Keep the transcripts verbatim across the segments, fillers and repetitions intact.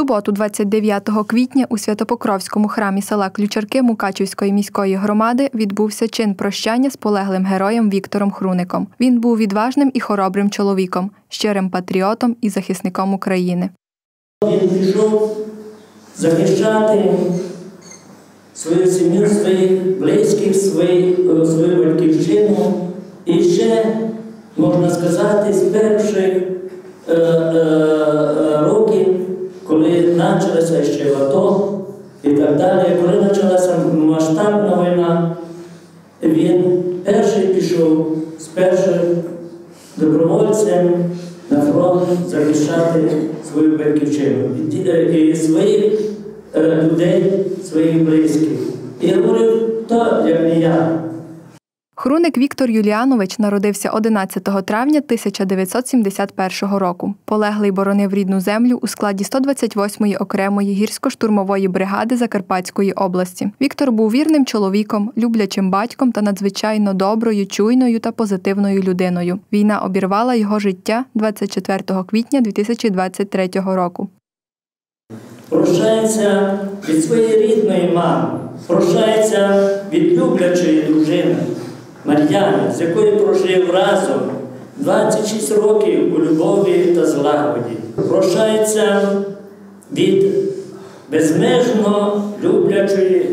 суботу, двадцять дев'ятого квітня, у Святопокровському храмі села Ключарки Мукачівської міської громади відбувся чин прощання з полеглим героєм Віктором Хруником. Він був відважним і хоробрим чоловіком, щирим патріотом і захисником України. Він пішов захищати свою сім'ю, своїх близьких, свою, свою батьківщину. І ще, можна сказати, з перших е, е, років, коли почалося ще в АТО і так далі, коли почалася масштабна війна, він перший пішов з першим добровольцем на фронт захищати свою батьківщину і своїх людей, своїх близьких. І говорив, то як не я. Хруник Віктор Юліанович народився одинадцятого травня тисяча дев'ятсот сімдесят першого року. Полеглий боронив рідну землю у складі сто двадцять восьмої окремої гірсько-штурмової бригади Закарпатської області. Віктор був вірним чоловіком, люблячим батьком та надзвичайно доброю, чуйною та позитивною людиною. Війна обірвала його життя двадцять четвертого квітня дві тисячі двадцять третього року. Прощається від своєї рідної мами, прощається від люблячої дружини Мар'яни, з якою прожив разом двадцять шість років у любові та злагоді. Прощається від безмежно люблячої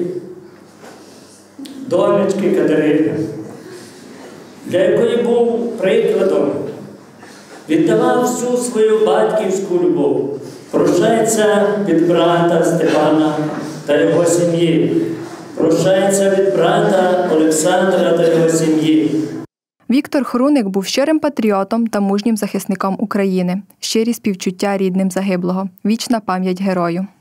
донечки Катерини, для якої був прикладом, віддавав всю свою батьківську любов. Прощається від брата Степана та його сім'ї. Прощається від брата Олександра та його сім'ї. Віктор Хруник був щирим патріотом та мужнім захисником України. Щирі співчуття рідним загиблого. Вічна пам'ять герою.